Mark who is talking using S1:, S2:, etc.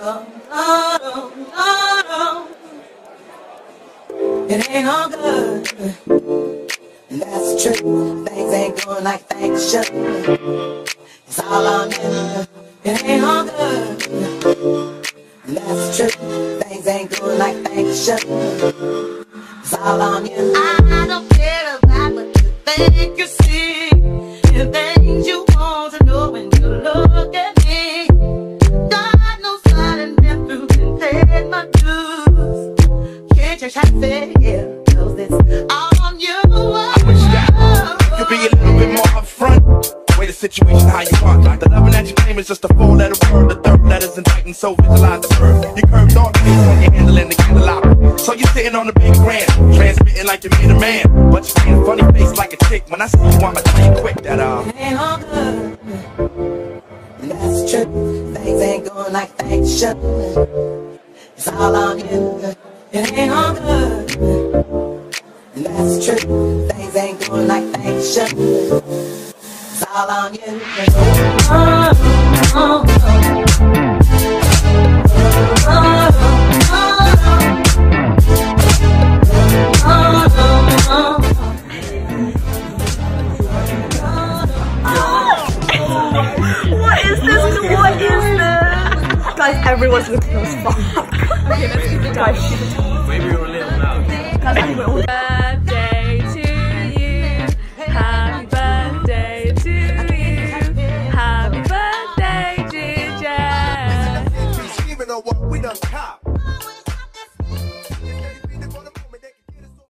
S1: It ain't all good, and that's true. Things ain't going like things should. It's all on you. It ain't all good, and that's true. Things ain't going like things should. It's all on you. I don't care about what you think you see. The things you want to know when you look at me. God knows I done been through and paid my dues. Can't you try to say yeah, 'cause it's all on you.
S2: I wish that you could be a little bit more upfront. Way the situation how you want. The loving that you claim is just a 4-letter word. The third letter's indicting, so visualize the verb. You curve thought based when you're handling the candelabra. So you're sitting on the big grand, transmitting like you made a man. But you paint a funny face like a chick. When I see you, I'ma tell you quick that
S1: It ain't all good, and that's true. Things ain't going like things should. It's all on you. It ain't all good, and that's true. Things ain't going like things should. It's all on you.
S3: What is this? What is this? Guys, everyone's looking at us. Fuck. Okay, let's keep it guys.
S4: Maybe you're a little loud.
S3: Guys, anyway,
S5: Birthday to you. Happy birthday to you. Happy birthday, dear Jess.
S2: Even know what we done cop.